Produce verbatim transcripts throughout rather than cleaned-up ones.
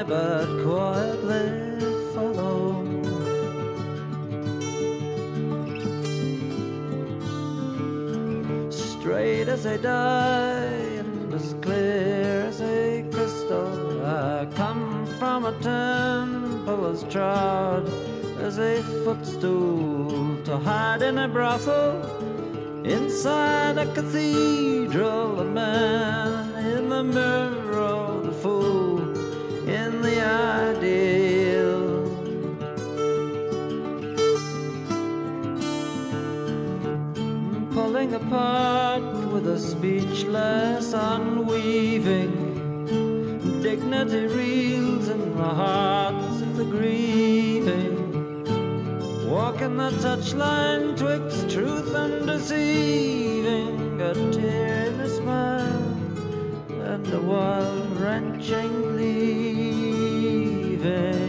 but quietly follow. Straight as a die and as clear as a crystal, I come from a temple as trod as a footstool, to hide in a brothel inside a cathedral, a man in the mirror, the fool in the ideal. Pulling apart with a speechless unweaving, dignity reels in the hearts of the grieving, walking the touchline twixt truth and deceiving, a tear in a smile and a wild wrenching leaving.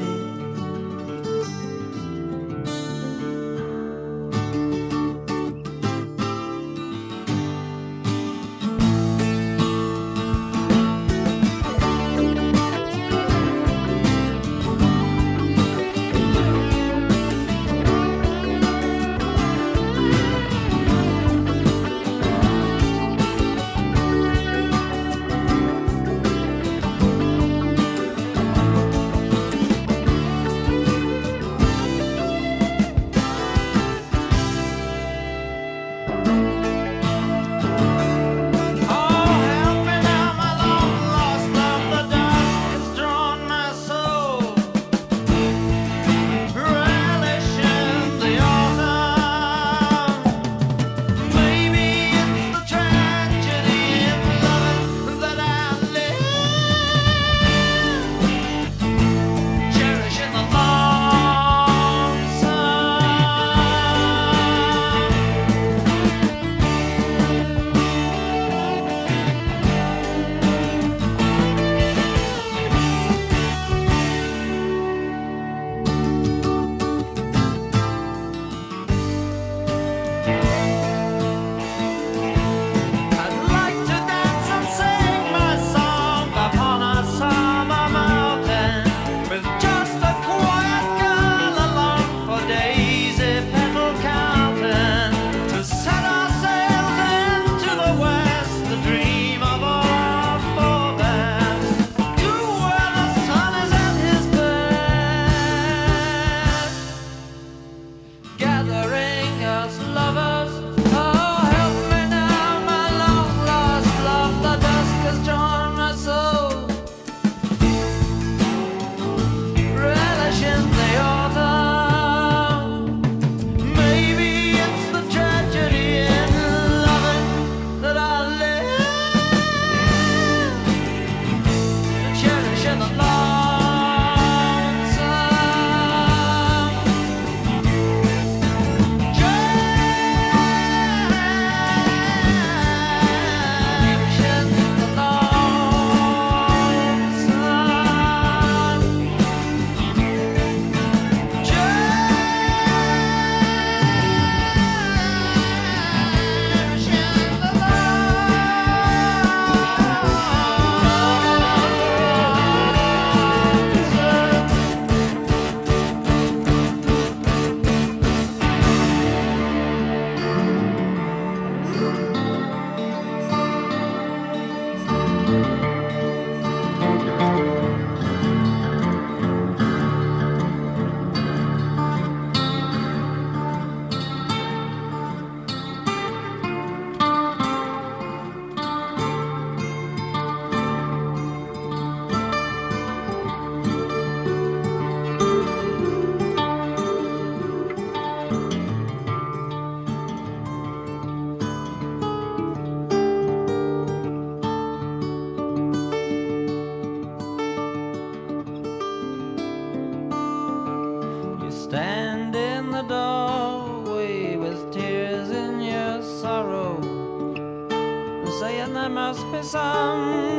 Stand in the doorway with tears in your sorrow, saying there must be some